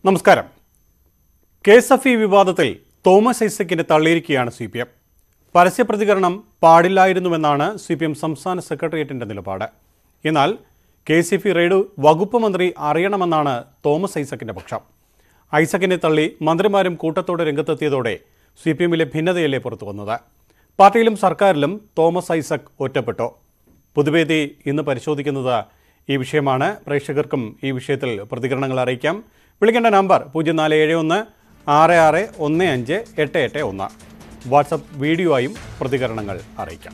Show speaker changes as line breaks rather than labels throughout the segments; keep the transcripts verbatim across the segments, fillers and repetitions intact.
നമസ്കാരം. K S F E വിവാദത്തിൽ തോമസ് ഐസക്കിനെ തള്ളിയിരിക്കുകയാണ് സി പി എം. പരസ്യപ്രതികരണം പാടില്ലായിരുന്നുവെന്നാണ് സി പി എം സംസ്ഥാന സെക്രട്ടേറിയറ്റിന്റെ നിലപാട്. എന്നാൽ K S F E raid വകുപ്പ് മന്ത്രി അറിയണമെന്നാണ് തോമസ് ഐസക്കിന്റെ പക്ഷം. ഐസക്കിനെ തള്ളി മന്ത്രിമാരും കൂട്ടത്തോടെ രംഗത്തെത്തിയതോടെ സി പി എമ്മിലെ ഭിന്നതയല്ലേ പുറത്തു വന്നത്. പാർട്ടിയിലും സർക്കാരിലും തോമസ് ഐസക് ഒറ്റപ്പെട്ടു. പൊതുവേദി ഇന്ന് പരിശോധിക്കുന്നത് ഈ വിഷയമാണ്. പ്രേക്ഷകർക്കും ഈ വിഷയത്തിൽ പ്രതികരണങ്ങൾ അറിയിക്കാം. വിളിക്കേണ്ട നമ്പർ പൂജ്യം നാല് ഏഴ് ഒന്ന് ആറ് ആറ് ഒന്ന് അഞ്ച് എട്ട് എട്ട് ഒന്ന്. വാട്സപ്പ് വീഡിയോയും പ്രതികരണങ്ങൾ അറിയിക്കാം.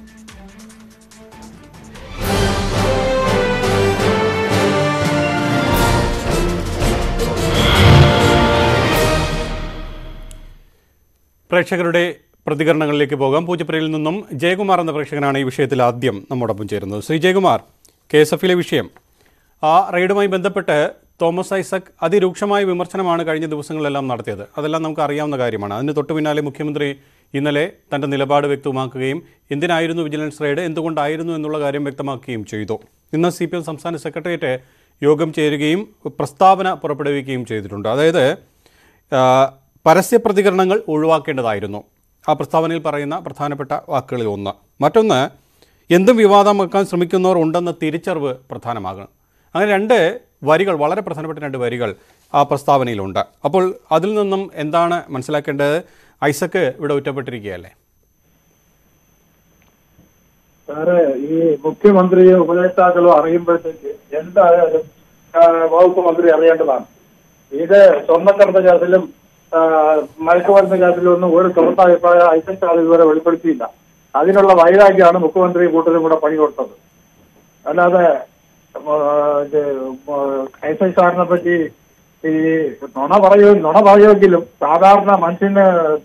പ്രേക്ഷകരുടെ പ്രതികരണങ്ങളിലേക്ക് പോകാം. പൂജപ്പുരയിൽ നിന്നും ജയകുമാർ എന്ന പ്രേക്ഷകനാണ് ഈ വിഷയത്തിൽ ആദ്യം നമ്മോടൊപ്പം ചേരുന്നത്. Shri Jayakumar, K S F ഇയിലെ വിഷയം, ആ റെയ്ഡുമായി ബന്ധപ്പെട്ട് തോമസ് ഐസക് അതിരൂക്ഷമായ വിമർശനമാണ് കഴിഞ്ഞ ദിവസങ്ങളിലെല്ലാം നടത്തിയത്. അതെല്ലാം നമുക്ക് അറിയാവുന്ന കാര്യമാണ്. അതിന് തൊട്ടു പിന്നാലെ മുഖ്യമന്ത്രി ഇന്നലെ തൻ്റെ നിലപാട് വ്യക്തമാക്കുകയും എന്തിനായിരുന്നു വിജിലൻസ് റെയ്ഡ്, എന്തുകൊണ്ടായിരുന്നു എന്നുള്ള കാര്യം വ്യക്തമാക്കുകയും ചെയ്തു. ഇന്ന് സി പി എം സംസ്ഥാന സെക്രട്ടേറിയറ്റ് യോഗം ചേരുകയും പ്രസ്താവന പുറപ്പെടുവിക്കുകയും ചെയ്തിട്ടുണ്ട്. അതായത് പരസ്യപ്രതികരണങ്ങൾ ഒഴിവാക്കേണ്ടതായിരുന്നു. ആ പ്രസ്താവനയിൽ പറയുന്ന പ്രധാനപ്പെട്ട വാക്കുകളിൽ ഒന്ന്. മറ്റൊന്ന്, എന്തും വിവാദമാക്കാൻ ശ്രമിക്കുന്നവർ ഉണ്ടെന്ന തിരിച്ചറിവ് പ്രധാനമാകണം. അങ്ങനെ രണ്ട് വരികൾ, വളരെ പ്രധാനപ്പെട്ട രണ്ട് വരികൾ ആ പ്രസ്താവനയിലുണ്ട്. അപ്പോൾ അതിൽ നിന്നും എന്താണ് മനസ്സിലാക്കേണ്ടത്? ഐസക് ഇവിടെ ഒറ്റപ്പെട്ടിരിക്കുകയല്ലേ?
സാറേ, ഈ മുഖ്യമന്ത്രിയോ ഉപദേഷ്ടാക്കളോ അറിയുമ്പോഴത്തേക്ക് എന്തായാലും വകുപ്പ് മന്ത്രി അറിയേണ്ടതാണ്. ഇത് സ്വർണ്ണക്കടത്ത് കേസിലും മയക്കുമരുന്ന് കേസിലും ഒന്നും ഒരു തുറന്ന അഭിപ്രായം ഐസക് ആൾ ഇതുവരെ വെളിപ്പെടുത്തിയില്ല. അതിനുള്ള വൈരാഗ്യമാണ് മുഖ്യമന്ത്രി കൂട്ടരും കൂടെ പണി കൊടുത്തത്. അല്ലാതെ ഐസക് സാറിനെ പറ്റി ഈ നുണ പറയോ നുണ പറയുമെങ്കിലും സാധാരണ മനുഷ്യന്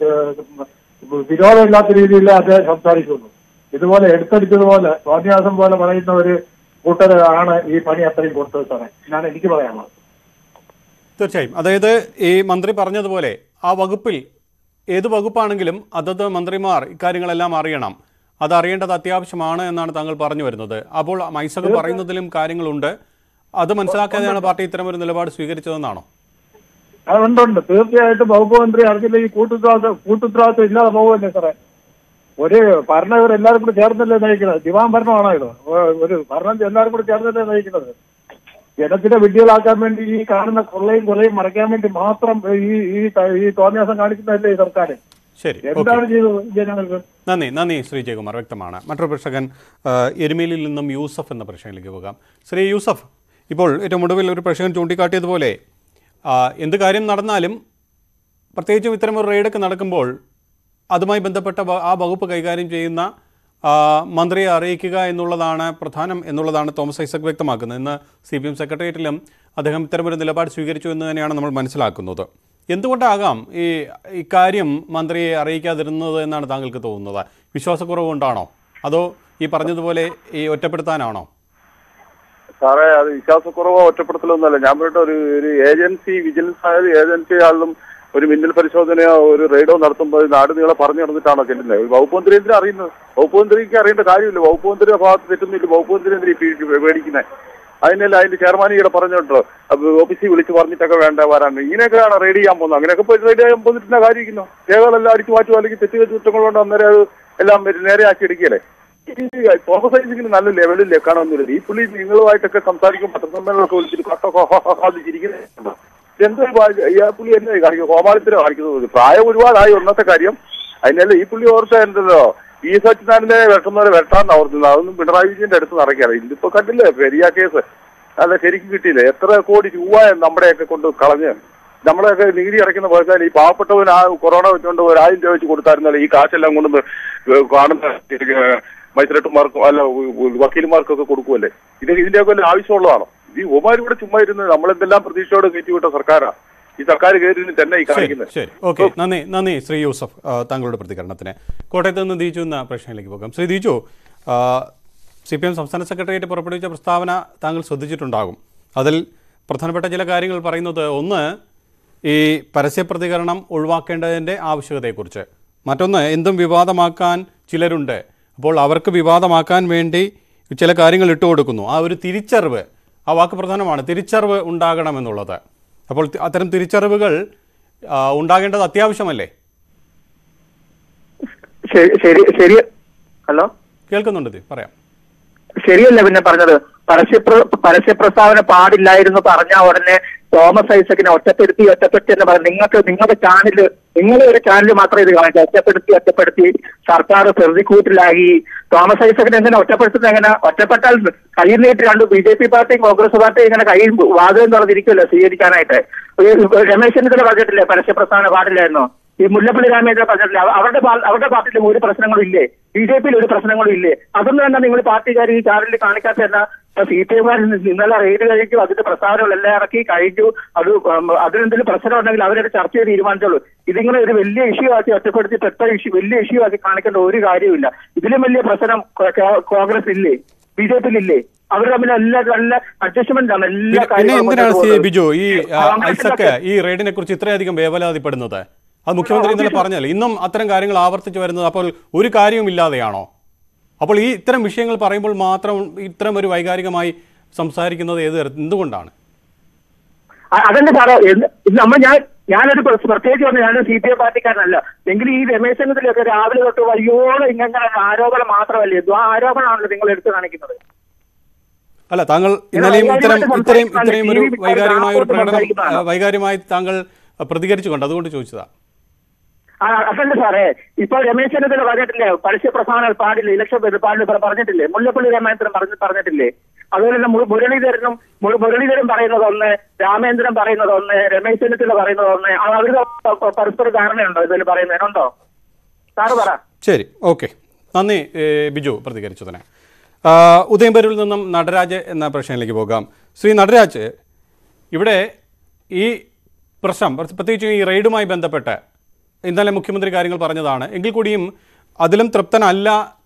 വിരോധമില്ലാത്ത രീതിയിൽ അദ്ദേഹം സംസാരിക്കുന്നു. ഇതുപോലെ എടുത്തടിച്ചതുപോലെ സ്വാധ്യാസം പോലെ പറയുന്ന ഒരു കൂട്ടരാണ് ഈ പണി അത്രയും കൊടുത്തത് സാറേ. ഞാൻ എനിക്ക് പറയാനുള്ളത്.
തീർച്ചയായും. അതായത് ഈ മന്ത്രി പറഞ്ഞതുപോലെ ആ വകുപ്പിൽ ഏത് വകുപ്പാണെങ്കിലും അതത് മന്ത്രിമാർ ഇക്കാര്യങ്ങളെല്ലാം അറിയണം. അതറിയേണ്ടത് അത്യാവശ്യമാണ് എന്നാണ് താങ്കൾ പറഞ്ഞു വരുന്നത്. അപ്പോൾ ഐസക് പറയുന്നതിലും കാര്യങ്ങളുണ്ട്. അത് മനസ്സിലാക്കാതെയാണ് പാർട്ടി ഇത്തരം ഒരു നിലപാട് സ്വീകരിച്ചതെന്നാണോ?
അതുണ്ടുണ്ട്. തീർച്ചയായിട്ടും വകുപ്പ് മന്ത്രി അറിഞ്ഞില്ല ഈ കൂട്ടുത്തരവാദിത്വം കൂട്ടുത്തരവാദിത്വം ഇല്ലാതെ പോകുമല്ലേ സാറേ? ഒരു ഭരണം ഇവരെല്ലാവരും കൂടി ചേർന്നല്ലേ നയിക്കുന്നത്? ദിവാൻ ഭരണമാണോ ഇത്? ഒരു ഭരണം എല്ലാവരും കൂടി ചേർന്നല്ലേ നയിക്കുന്നത്? ജനത്തിന്റെ വിഡ്ഢികളാക്കാൻ വേണ്ടി ഈ കാണുന്ന കൊള്ളയും കൊലയും മറയ്ക്കാൻ വേണ്ടി മാത്രം ഈ ഈ തോന്നിയാസം കാണിക്കുന്നതല്ലേ ഈ സർക്കാർ?
ശരി,
എന്താണ് ചെയ്തത് ജനങ്ങൾക്ക്?
നന്ദി നന്ദി ശ്രീ ജയകുമാർ, വ്യക്തമാണ്. മറ്റൊരു പ്രേക്ഷകൻ എരുമേലിയിൽ നിന്നും യൂസഫ് എന്ന പ്രേക്ഷകനിലേക്ക് പോകാം. ശ്രീ യൂസഫ്, ഇപ്പോൾ ഏറ്റവും ഒടുവിൽ ഒരു പ്രേക്ഷകൻ ചൂണ്ടിക്കാട്ടിയതുപോലെ എന്ത് കാര്യം നടന്നാലും പ്രത്യേകിച്ചും ഇത്തരം ഒരു റെയ്ഡൊക്കെ നടക്കുമ്പോൾ അതുമായി ബന്ധപ്പെട്ട ആ വകുപ്പ് കൈകാര്യം ചെയ്യുന്ന മന്ത്രിയെ അറിയിക്കുക എന്നുള്ളതാണ് പ്രധാനം എന്നുള്ളതാണ് തോമസ് ഐസക് വ്യക്തമാക്കുന്നത്. ഇന്ന് സി പി എം സെക്രട്ടേറിയറ്റിലും അദ്ദേഹം ഇത്തരമൊരു നിലപാട് സ്വീകരിച്ചു എന്ന് തന്നെയാണ് നമ്മൾ മനസ്സിലാക്കുന്നത്. എന്തുകൊണ്ടാകാം ഈ ഇക്കാര്യം മന്ത്രിയെ അറിയിക്കാതിരുന്നത് എന്നാണ് താങ്കൾക്ക് തോന്നുന്നത്? വിശ്വാസക്കുറവ് കൊണ്ടാണോ, അതോ ഈ പറഞ്ഞതുപോലെ ഈ ഒറ്റപ്പെടുത്താനാണോ?
സാറേ, അത് വിശ്വാസക്കുറവോ ഒറ്റപ്പെടുത്തലൊന്നുമല്ല. ഞാൻ പറഞ്ഞിട്ട് ഒരു ഒരു ഏജൻസി, വിജിലൻസ് ആയാലും ഏജൻസി ആയാലും ഒരു മിന്നൽ പരിശോധനയോ ഒരു റെയ്ഡോ നടത്തുമ്പോൾ നാട് നീളെ പറഞ്ഞു നടന്നിട്ടാണോ ചെല്ലുന്നത്? വകുപ്പ് മന്ത്രി എന്തിനാ അറിയുന്നത്? വകുപ്പ് മന്ത്രിക്ക് അറിയേണ്ട കാര്യമില്ല. വകുപ്പ് മന്ത്രിയുടെ ഭാഗത്ത് തെറ്റുന്നില്ല. വകുപ്പ് മന്ത്രി എന്തിനാ പേടിക്കുന്നത്? അതിനല്ല അതിന്റെ ചെയർമാൻ ഇവിടെ പറഞ്ഞിട്ടോ ഓഫീസിൽ വിളിച്ച് പറഞ്ഞിട്ടൊക്കെ വേണ്ട വരാൻ. ഇങ്ങനെയൊക്കെയാണ് റെയ്ഡ് ചെയ്യാൻ പോകുന്നത്. അങ്ങനെയൊക്കെ പോയി റെയ്ഡ് ചെയ്യാൻ പോന്നിട്ടുള്ള കാര്യമിരിക്കുന്നു. രേഖകളെല്ലാം അടിച്ചു മാറ്റുക, അല്ലെങ്കിൽ തെറ്റുകൾ കുറ്റങ്ങൾ കൊണ്ട് അന്നേരം അത് എല്ലാം നേരെ ആക്കി എടുക്കുകയല്ലേ. തോമസ് ഐസക്കിന് നല്ല ലെവലിൽ കാണുന്നില്ല. ഈ പുള്ളി നിങ്ങളുമായിട്ടൊക്കെ സംസാരിക്കും, പത്രസമ്മേളനമൊക്കെ വിളിച്ചിട്ട് കട്ടൊക്കെ ചിരിക്കുന്നത് എന്താ ഈ പുള്ളി എന്നെ കാണിക്കും? കോമാളിത്തരം കാണിക്കുന്നത്. പ്രായം ഒരുപാടായി ഒന്നത്തെ കാര്യം. അതിനല്ല ഈ പുള്ളി ഓർത്ത എന്തല്ലോ ഈ സച്ചിദാനന്ദനെ വെട്ടുന്നവരെ വെട്ടാന്ന് ഓർക്കുന്നത്. അതൊന്നും പിണറായി വിജയന്റെ അടുത്ത് നടക്കാറ്. ഇതിപ്പോ കണ്ടില്ലേ പെരിയ കേസ്? അല്ല, ശരിക്കും കിട്ടിയില്ലേ? എത്ര കോടി രൂപ നമ്മുടെയൊക്കെ കൊണ്ട് കളഞ്ഞ് നമ്മളെയൊക്കെ നികുതി അടയ്ക്കുന്ന പോയാൽ ഈ പാവപ്പെട്ടവൻ ആ കൊറോണ വെച്ചുകൊണ്ട് ഒരു ആയിരം രൂപ വെച്ച് കൊടുത്തായിരുന്നല്ലോ. ഈ കാശെല്ലാം കൊണ്ട് കാണുന്ന മജിസ്ട്രേറ്റുമാർക്കും അല്ല വക്കീലുമാർക്കൊക്കെ കൊടുക്കുമല്ലേ? ഇത് ഇതിന്റെയൊക്കെ വല്ല ആവശ്യമുള്ളതാണോ? ഈ ഒമാർ ഇവിടെ ചുമ്മാ ഇരുന്ന് നമ്മളെന്തെല്ലാം പ്രതീക്ഷയോടെ കയറ്റിവിട്ട സർക്കാരാണ് ഈ സർക്കാർ കയറി തന്നെ ഈ കാണിക്കുന്നത്.
ശരി, ഓക്കെ, നന്ദി നന്ദി ശ്രീ യൂസഫ് താങ്കളുടെ പ്രതികരണത്തിന്. കോട്ടയത്ത് നിന്ന് ദീജു എന്ന പ്രശ്നത്തിലേക്ക് പോകാം. Shri Deeju, C P M സംസ്ഥാന സെക്രട്ടേറിയറ്റ് പുറപ്പെടുവിച്ച പ്രസ്താവന താങ്കൾ ശ്രദ്ധിച്ചിട്ടുണ്ടാകും. അതിൽ പ്രധാനപ്പെട്ട ചില കാര്യങ്ങൾ പറയുന്നത്, ഒന്ന് ഈ പരസ്യപ്രതികരണം ഒഴിവാക്കേണ്ടതിൻ്റെ ആവശ്യകതയെക്കുറിച്ച്, മറ്റൊന്ന് എന്തും വിവാദമാക്കാൻ ചിലരുണ്ട്, അപ്പോൾ അവർക്ക് വിവാദമാക്കാൻ വേണ്ടി ചില കാര്യങ്ങൾ ഇട്ടുകൊടുക്കുന്നു. ആ ഒരു തിരിച്ചറിവ്, ആ വാക്ക് പ്രധാനമാണ്, തിരിച്ചറിവ് ഉണ്ടാകണമെന്നുള്ളത്. അപ്പോൾ അത്തരം തിരിച്ചറിവുകൾ ഉണ്ടാകേണ്ടത് അത്യാവശ്യമല്ലേ?
ശരി ശരി ഹലോ
കേൾക്കുന്നുണ്ട്, പറയാം.
ശരിയല്ല പിന്നെ പറഞ്ഞത്. പരസ്യ പരസ്യ പ്രസ്താവന പാടില്ലായിരുന്നു പറഞ്ഞ ഉടനെ തോമസ് ഐസക്കിനെ ഒറ്റപ്പെടുത്തി ഒറ്റപ്പെടുത്തി എന്ന് പറഞ്ഞു. നിങ്ങൾക്ക് നിങ്ങളുടെ ചാനല് നിങ്ങളുടെ ഒരു ചാനൽ മാത്രമേ ഇത് കാണിച്ചു. ഒറ്റപ്പെടുത്തി ഒറ്റപ്പെടുത്തി സർക്കാർ പ്രതിക്കൂട്ടിലായി. തോമസ് ഐസക്കിനെ എങ്ങനെ ഒറ്റപ്പെടുത്തുന്നത്? എങ്ങനെ ഒറ്റപ്പെട്ടാൽ കയ്യിൽ നീട്ടി രണ്ട് ബി ജെ പി പാർട്ടിയും കോൺഗ്രസ് പാർട്ടിയും ഇങ്ങനെ കൈ വാദം തുറന്നിരിക്കുമല്ലോ സ്വീകരിക്കാനായിട്ട്. രമേശ് ചെന്നിത്തല പറഞ്ഞിട്ടില്ലേ പരസ്യ പ്രസ്താവന പാടില്ലായിരുന്നോ? ഈ മുല്ലപ്പള്ളി രാമചന്ദ്രൻ പറഞ്ഞിട്ടില്ല. അവരുടെ അവരുടെ പാർട്ടിയിലും ഒരു പ്രശ്നങ്ങളും ഇല്ലേ? ബി ജെ പിയിൽ ഒരു പ്രശ്നങ്ങളും ഇല്ലേ? അതൊന്നും തന്നെ നിങ്ങൾ പാർട്ടിക്കാർ ഈ ചാനലിൽ കാണിക്കാത്ത എന്നാ? സി പി എംകാർ ഇന്നലെ റെയ്ഡ് കഴിച്ചു, അതിന്റെ പ്രസ്താവനകളെല്ലാം ഇറക്കി കഴിഞ്ഞു. അത് അതിനെന്തെങ്കിലും പ്രശ്നം ഉണ്ടെങ്കിൽ അവരൊരു ചർച്ച ചെയ്ത് തീരുമാനിച്ചോളൂ. ഇതിങ്ങനെ ഒരു വലിയ ഇഷ്യൂ ആക്കി ഒറ്റപ്പെടുത്തി പെട്ട ഇഷ്യൂ വലിയ ഇഷ്യൂ ആക്കി കാണിക്കേണ്ട ഒരു കാര്യമില്ല. ഇതിലും വലിയ പ്രശ്നം കോൺഗ്രസ് ഇല്ലേ, ബി ജെ പിയിൽ ഇല്ലേ? അവർ തമ്മിൽ എല്ലാ നല്ല അഡ്ജസ്റ്റ്മെന്റ് ആണ് എല്ലാ
കാര്യങ്ങളും. ബിജു, ഈ ഐസക് ഈ റെയ്ഡിനെ കുറിച്ച് ഇത്രയധികം വേവലാതിപ്പെടുന്നത് അത് മുഖ്യമന്ത്രി ഇന്നലെ പറഞ്ഞല്ലോ. ഇന്നും അത്തരം കാര്യങ്ങൾ ആവർത്തിച്ചു വരുന്നത് അപ്പോൾ ഒരു കാര്യവും ഇല്ലാതെയാണോ? അപ്പോൾ ഈ ഇത്തരം വിഷയങ്ങൾ പറയുമ്പോൾ മാത്രം ഇത്തരം ഒരു വൈകാരികമായി സംസാരിക്കുന്നത് ഏത് എന്തുകൊണ്ടാണ്?
അതന്നെ സാറേ, നമ്മൾ ഞാൻ ഞാനൊരു പ്രത്യേകിച്ച് പറഞ്ഞു, ഞാനൊരു സി പി എം പാർട്ടിക്കാരനല്ല. എങ്കിൽ ഈ രമേശ് ചെന്നിത്തലയൊക്കെ രാവിലെ തൊട്ട് വയ്യോളം ഇങ്ങനെ ആരോപണം മാത്രമല്ലേ, ആ ആരോപണമാണല്ലോ നിങ്ങൾ എടുത്തു കാണിക്കുന്നത്.
അല്ല, താങ്കൾ ഇന്നലെയും ഇത്തരം ഇത്രയും ഇത്രയും ഒരു വൈകാരികമായ ഒരു പ്രകടനം വൈകാരികമായി താങ്കൾ പ്രതികരിച്ചുകൊണ്ട് അതുകൊണ്ട് ചോദിച്ചതാ.
അതല്ല സാറേ, ഇപ്പൊ രമേശ് ചെന്നിത്തല പറഞ്ഞിട്ടില്ലേ പരസ്യ പ്രസ്ഥാനം പാടില്ല, ഇലക്ഷൻ പാടില്ല പറഞ്ഞിട്ടില്ലേ? മുല്ലപ്പള്ളി രാമേന്ദ്രൻ പറഞ്ഞ് പറഞ്ഞിട്ടില്ലേ? അതുപോലെ തന്നെ മുരളീധരനും മുരളീധരൻ പറയുന്നത് ഒന്ന്, രാമേന്ദ്രൻ പറയുന്നത് ഒന്ന്, രമേശ് ചെന്നിത്തല പറയുന്നത് ഒന്ന്. അവരുടെ പരസ്പര ധാരണയുണ്ടോ ഇതിൽ പറയുന്നതിനുണ്ടോ? സാറ് പറ.
ശരി, ഓക്കെ, നന്ദി ബിജു പ്രതികരിച്ചതിന്. ഉദയംപേരൂരിൽ നിന്നും നടരാജ് എന്ന പ്രശ്നത്തിലേക്ക് പോകാം. ശ്രീ നടരാജ്, ഇവിടെ ഈ പ്രശ്നം പ്രത്യേകിച്ച് ഈ റെയ്ഡുമായി ബന്ധപ്പെട്ട് ഇന്നലെ മുഖ്യമന്ത്രി കാര്യങ്ങൾ പറഞ്ഞതാണ്. എങ്കിൽ കൂടിയും അതിലും തൃപ്തനല്ല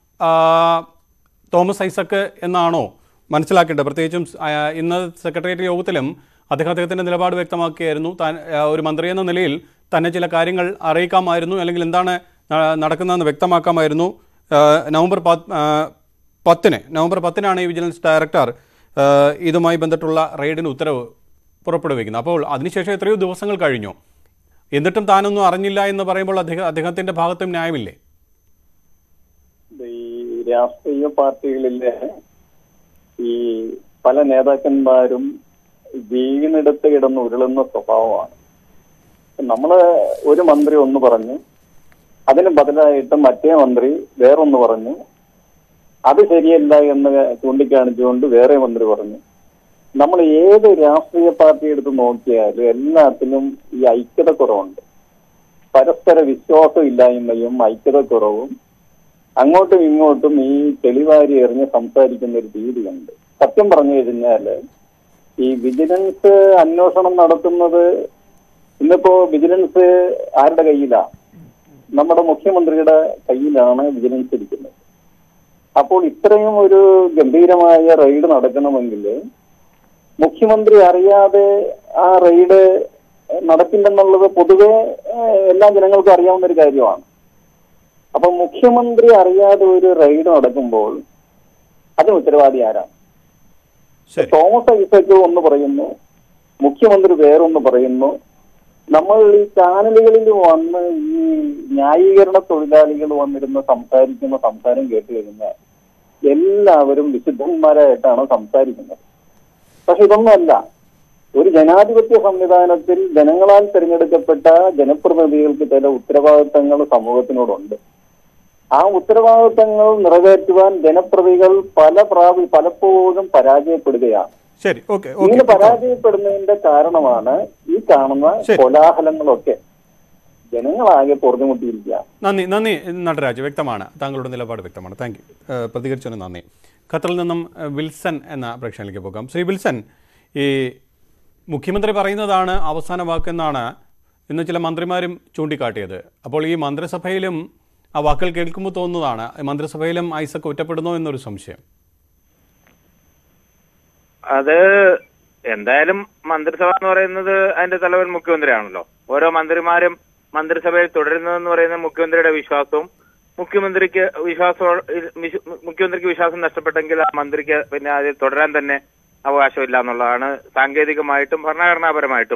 തോമസ് ഐസക് എന്നാണോ മനസ്സിലാക്കേണ്ടത്? പ്രത്യേകിച്ചും ഇന്ന് സെക്രട്ടേറിയറ്റ് യോഗത്തിലും അദ്ദേഹം അദ്ദേഹത്തിൻ്റെ നിലപാട് വ്യക്തമാക്കിയായിരുന്നു. താൻ ഒരു മന്ത്രി എന്ന നിലയിൽ തന്നെ ചില കാര്യങ്ങൾ അറിയിക്കാമായിരുന്നു, അല്ലെങ്കിൽ എന്താണ് നടക്കുന്നതെന്ന് വ്യക്തമാക്കാമായിരുന്നു. നവംബർ പത്തിന് നവംബർ പത്തിനാണ് ഈ വിജിലൻസ് ഡയറക്ടർ ഇതുമായി ബന്ധപ്പെട്ടുള്ള റെയ്ഡിന് ഉത്തരവ് പുറപ്പെടുവിക്കുന്നത്. അപ്പോൾ അതിനുശേഷം എത്രയോ ദിവസങ്ങൾ കഴിഞ്ഞു, എന്നിട്ടും താനൊന്നും അറിഞ്ഞില്ല എന്ന് പറയുമ്പോൾ അദ്ദേഹം അദ്ദേഹത്തിന്റെ ഭാഗത്തും ന്യായമില്ലേ?
ഈ രാഷ്ട്രീയ പാർട്ടികളിലെ ഈ പല നേതാക്കന്മാരും വീണെടുത്ത് കിടന്ന് ഉരുളുന്ന സ്വഭാവമാണ്. നമ്മള് ഒരു മന്ത്രി ഒന്ന് പറഞ്ഞു, അതിന് ബദലായിട്ട് മറ്റേ മന്ത്രി വേറൊന്ന് പറഞ്ഞു, അത് ശരിയല്ല എന്ന് ചൂണ്ടിക്കാണിച്ചുകൊണ്ട് വേറെ മന്ത്രി പറഞ്ഞു. നമ്മൾ ഏത് രാഷ്ട്രീയ പാർട്ടി എടുത്ത് നോക്കിയാലും എല്ലാത്തിലും ഈ ഐക്യത കുറവുണ്ട്. പരസ്പര വിശ്വാസം ഇല്ലായ്മയും ഐക്യത കുറവും അങ്ങോട്ടും ഇങ്ങോട്ടും ഈ തെളിവാരി എറിഞ്ഞ് സംസാരിക്കുന്ന ഒരു രീതിയുണ്ട്. സത്യം പറഞ്ഞു കഴിഞ്ഞാല് ഈ വിജിലൻസ് അന്വേഷണം നടത്തുന്നത് ഇന്നിപ്പോ വിജിലൻസ് ആരുടെ കയ്യിലാണ്? നമ്മുടെ മുഖ്യമന്ത്രിയുടെ കയ്യിലാണ് വിജിലൻസ് ഇരിക്കുന്നത്. അപ്പോൾ ഇത്രയും ഒരു ഗംഭീരമായ റെയ്ഡ് നടക്കണമെങ്കിൽ മുഖ്യമന്ത്രി അറിയാതെ ആ റെയ്ഡ് നടക്കില്ലെന്നുള്ളത് പൊതുവെ എല്ലാ ജനങ്ങൾക്കും അറിയാവുന്ന ഒരു കാര്യമാണ്. അപ്പൊ മുഖ്യമന്ത്രി അറിയാതെ ഒരു റെയ്ഡ് നടക്കുമ്പോൾ അതിന് ഉത്തരവാദി ആരാണ്? തോമസ് ഐസക് ഒന്ന് പറയുന്നു, മുഖ്യമന്ത്രി വേറൊന്ന് പറയുന്നു. നമ്മൾ ഈ ചാനലുകളിൽ വന്ന് ഈ ന്യായീകരണ തൊഴിലാളികൾ വന്നിരുന്ന് സംസാരിക്കുന്ന സംസാരം കേട്ട് കഴിഞ്ഞാൽ എല്ലാവരും വിശുദ്ധന്മാരായിട്ടാണ് സംസാരിക്കുന്നത്. പക്ഷെ ഇതൊന്നുമല്ല. ഒരു ജനാധിപത്യ സംവിധാനത്തിൽ ജനങ്ങളാൽ തിരഞ്ഞെടുക്കപ്പെട്ട ജനപ്രതിനിധികൾക്ക് ചില ഉത്തരവാദിത്തങ്ങൾ സമൂഹത്തിനോടുണ്ട്. ആ ഉത്തരവാദിത്തങ്ങൾ നിറവേറ്റുവാൻ ജനപ്രതികൾ പല പ്രാവി പലപ്പോഴും പരാജയപ്പെടുകയാണ്.
ശരി, ഓക്കെ.
ഇങ്ങനെ പരാജയപ്പെടുന്നതിന്റെ കാരണമാണ് ഈ കാണുന്ന കോലാഹലങ്ങളൊക്കെ. ജനങ്ങളാകെ പൊറുതിമുട്ടിയിരിക്കുക.
നന്ദി നന്ദി നടരാജ്, വ്യക്തമാണ്, താങ്കളുടെ നിലപാട് വ്യക്തമാണ്. താങ്ക് യു, പ്രതികരിച്ചതിന് നന്ദി. ഖത്തറിൽ നിന്നും വിൽസൺ എന്ന പ്രേക്ഷകനിലേക്ക് പോകാം. ശ്രീ വിൽസൺ, ഈ മുഖ്യമന്ത്രി പറയുന്നതാണ് അവസാന വാക്കെന്നാണ് ഇന്ന് ചില മന്ത്രിമാരും ചൂണ്ടിക്കാട്ടിയത്. അപ്പോൾ ഈ മന്ത്രിസഭയിലും ആ വാക്കുകൾ കേൾക്കുമ്പോൾ തോന്നുന്നതാണ് മന്ത്രിസഭയിലും ഐസക് ഒറ്റപ്പെടുന്നോ എന്നൊരു സംശയം.
അത് എന്തായാലും മന്ത്രിസഭ എന്ന് പറയുന്നത് അതിന്റെ തലവൻ മുഖ്യമന്ത്രിയാണല്ലോ. ഓരോ മന്ത്രിമാരും മന്ത്രിസഭയിൽ തുടരുന്നതെന്ന് പറയുന്ന മുഖ്യമന്ത്രിയുടെ വിശ്വാസവും മുഖ്യമന്ത്രിക്ക് വിശ്വാസം മുഖ്യമന്ത്രിക്ക് വിശ്വാസം നഷ്ടപ്പെട്ടെങ്കിൽ ആ മന്ത്രിക്ക് പിന്നെ അതിൽ തുടരാൻ തന്നെ അവകാശമില്ല എന്നുള്ളതാണ് സാങ്കേതികമായിട്ടും ഭരണഘടനാപരമായിട്ടും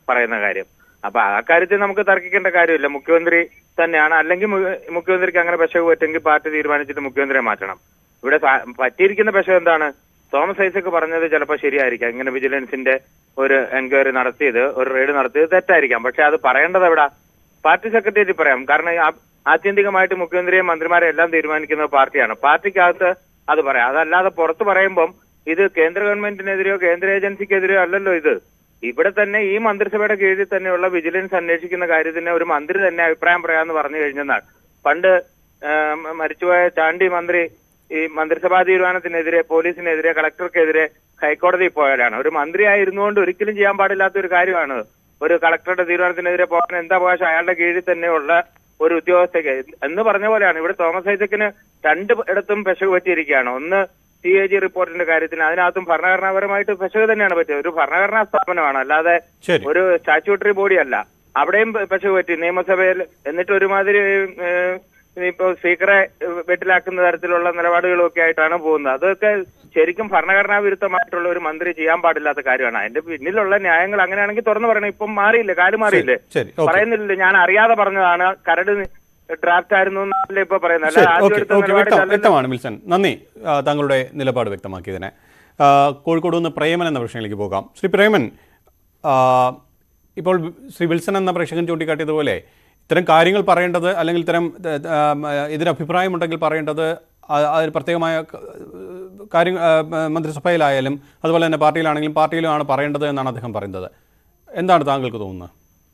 പറയുന്ന കാര്യം. അപ്പൊ ആ കാര്യത്തിൽ നമുക്ക് തർക്കിക്കേണ്ട കാര്യമില്ല. മുഖ്യമന്ത്രി തന്നെയാണ്, അല്ലെങ്കിൽ മുഖ്യമന്ത്രിക്ക് അങ്ങനെ പെശക് പറ്റുമെങ്കിൽ പാർട്ടി തീരുമാനിച്ചിട്ട് മുഖ്യമന്ത്രിയെ മാറ്റണം. ഇവിടെ പറ്റിയിരിക്കുന്ന പെശക് എന്താണ്? തോമസ് ഐസക് പറഞ്ഞത് ചിലപ്പോൾ ശരിയായിരിക്കാം, ഇങ്ങനെ വിജിലൻസിന്റെ ഒരു എൻക്വയറി നടത്തിയത്, ഒരു റെയ്ഡ് നടത്തിയത് തെറ്റായിരിക്കാം. പക്ഷെ അത് പറയേണ്ടത് എവിടാ? പാർട്ടി സെക്രട്ടേറിയറ്റിൽ പറയാം. കാരണം ആത്യന്തികമായിട്ട് മുഖ്യമന്ത്രിയും മന്ത്രിമാരെയും എല്ലാം തീരുമാനിക്കുന്ന പാർട്ടിയാണ്. പാർട്ടിക്കകത്ത് അത് പറയാം. അതല്ലാതെ പുറത്ത് പറയുമ്പം ഇത് കേന്ദ്ര ഗവൺമെന്റിനെതിരെയോ കേന്ദ്ര ഏജൻസിക്കെതിരെയോ അല്ലല്ലോ. ഇത് ഇവിടെ തന്നെ ഈ മന്ത്രിസഭയുടെ കീഴിൽ തന്നെയുള്ള വിജിലൻസ് അന്വേഷിക്കുന്ന കാര്യത്തിന് ഒരു മന്ത്രി തന്നെ അഭിപ്രായം പറയാമെന്ന് പറഞ്ഞു കഴിഞ്ഞാൽ, പണ്ട് മരിച്ചുപോയ ചാണ്ടി മന്ത്രി ഈ മന്ത്രിസഭാ തീരുമാനത്തിനെതിരെ, പോലീസിനെതിരെ, കളക്ടർക്കെതിരെ ഹൈക്കോടതിയിൽ പോയാലാണ്. ഒരു മന്ത്രിയായിരുന്നുകൊണ്ട് ഒരിക്കലും ചെയ്യാൻ പാടില്ലാത്ത ഒരു കാര്യമാണ്. ഒരു കളക്ടറുടെ തീരുമാനത്തിനെതിരെ പോകാൻ എന്താ അവകാശം? അയാളുടെ കീഴിൽ തന്നെയുള്ള ഒരു ഉദ്യോഗസ്ഥയ്ക്ക് എന്ന് പറഞ്ഞ പോലെയാണ് ഇവിടെ തോമസ് ഐസക്കിന് രണ്ട് ഇടത്തും പെശക് പറ്റിയിരിക്കുകയാണ്. ഒന്ന് സി എ ജി റിപ്പോർട്ടിന്റെ കാര്യത്തിൽ, അതിനകത്തും ഭരണഘടനാപരമായിട്ട് പെശക് തന്നെയാണ് പറ്റിയത്. ഒരു ഭരണഘടനാ സ്ഥാപനമാണ്, അല്ലാതെ ഒരു സ്റ്റാറ്റ്യൂട്ടറി ബോഡി അല്ല. അവിടെയും പെശക് പറ്റി നിയമസഭയിൽ. എന്നിട്ട് ഒരുമാതിരി ഇപ്പൊ സ്പീക്കറെ വെട്ടിലാക്കുന്ന തരത്തിലുള്ള നിലപാടുകളും ഒക്കെ ആയിട്ടാണ് പോകുന്നത്. അതൊക്കെ ശരിക്കും ഭരണഘടനാ വിരുദ്ധമായിട്ടുള്ള ഒരു മന്ത്രി ചെയ്യാൻ പാടില്ലാത്ത കാര്യമാണ്. അതിന്റെ പിന്നിലുള്ള ന്യായങ്ങൾ അങ്ങനെയാണെങ്കിൽ തുറന്നു പറയണം. ഇപ്പം മാറിയില്ലേ, കാല് മാറിയില്ലേ? പറയുന്നില്ലല്ലോ ഞാൻ അറിയാതെ പറഞ്ഞതാണ്, കരട് ഡ്രാഫ്റ്റ് ആയിരുന്നു എന്നല്ലേ ഇപ്പൊ പറയുന്നത്.
വ്യക്തമാണ് മിൽസൺ, നന്ദി താങ്കളുടെ നിലപാട് വ്യക്തമാക്കിയതിന്. കോഴിക്കോട് നിന്ന് പ്രേമൻ എന്ന പ്രശ്നത്തിലേക്ക് പോകാം. ശ്രീ പ്രേമൻ, ഇപ്പോൾ ശ്രീ വിൽസൺ എന്ന പ്രേക്ഷകൻ ചൂണ്ടിക്കാട്ടിയതുപോലെ ഇത്തരം കാര്യങ്ങൾ പറയേണ്ടത്, അല്ലെങ്കിൽ ഇത്തരം ഇതിനഭിപ്രായമുണ്ടെങ്കിൽ പറയേണ്ടത് അതിന് പ്രത്യേകമായ കാര്യം മന്ത്രിസഭയിലായാലും അതുപോലെ തന്നെ പാർട്ടിയിലാണെങ്കിലും പാർട്ടിയിലുമാണ് പറയേണ്ടത് എന്നാണ് അദ്ദേഹം പറയുന്നത്. എന്താണ് താങ്കൾക്ക് തോന്നുന്നത്?